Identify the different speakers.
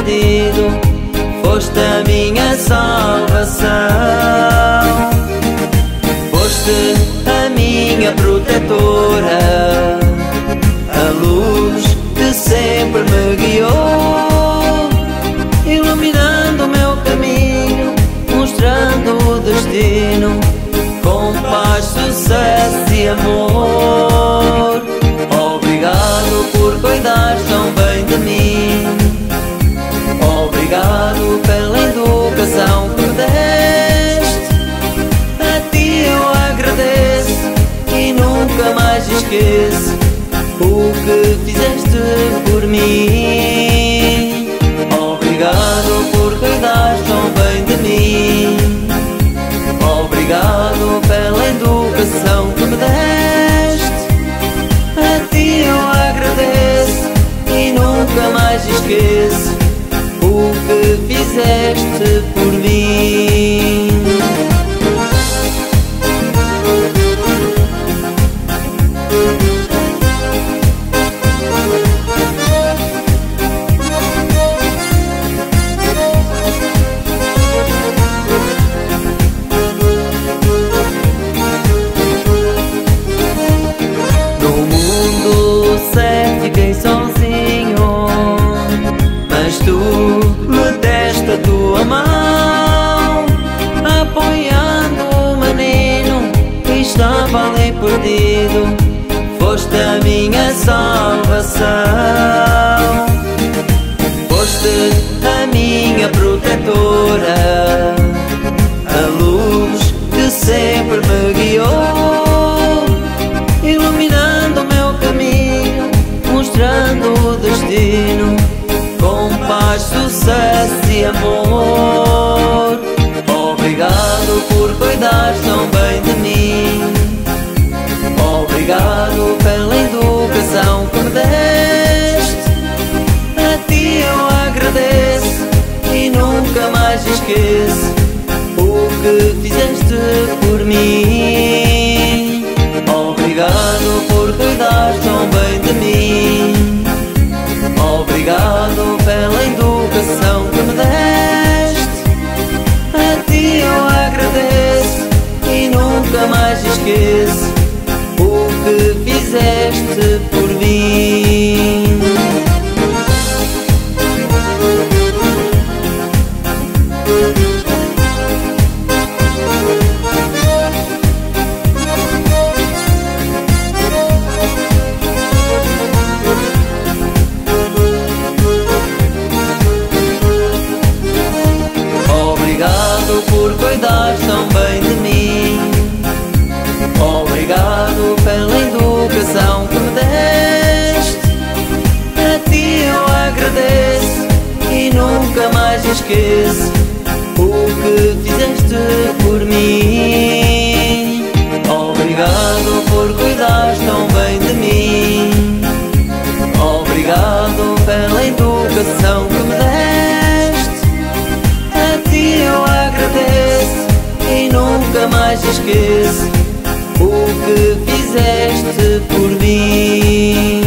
Speaker 1: perdido, foste a minha salvação. Foste a minha protetora, a luz que sempre me guiou, iluminando o meu caminho, mostrando o destino, com paz, sucesso e amor. Obrigado por cuidar tão bem de mim, obrigado pela educação que me deste. A ti eu agradeço e nunca mais esqueço o que fizeste por mim. Obrigado por cuidar tão bem de mim, obrigado pela educação que me deste. A ti eu agradeço e nunca mais esqueço o que fizeste por mim. Fiquei sozinho, mas tu me deste a tua mão, apoiando o menino que estava ali perdido. Foste a minha salvação, foste a minha protetora, a luz que sempre me guiou, iluminando o meu caminho, mostrando o destino, com paz, sucesso e amor. Obrigado por cuidar tão bem de mim, obrigado pela educação que me deste. A ti eu agradeço e nunca mais esqueço o que fizeste por mim. Obrigado por cuidar tão bem de mim, obrigado pela educação que me deste. A ti eu agradeço e nunca mais esqueço o que fizeste por mim. Obrigado por cuidar tão bem de mim, obrigado pela educação que me deste. A ti eu agradeço e nunca mais esqueço o que fizeste por mim. Obrigado por cuidar tão bem de mim, obrigado pela educação que me deste. A ti eu agradeço e nunca mais esqueço o que fizeste por mim.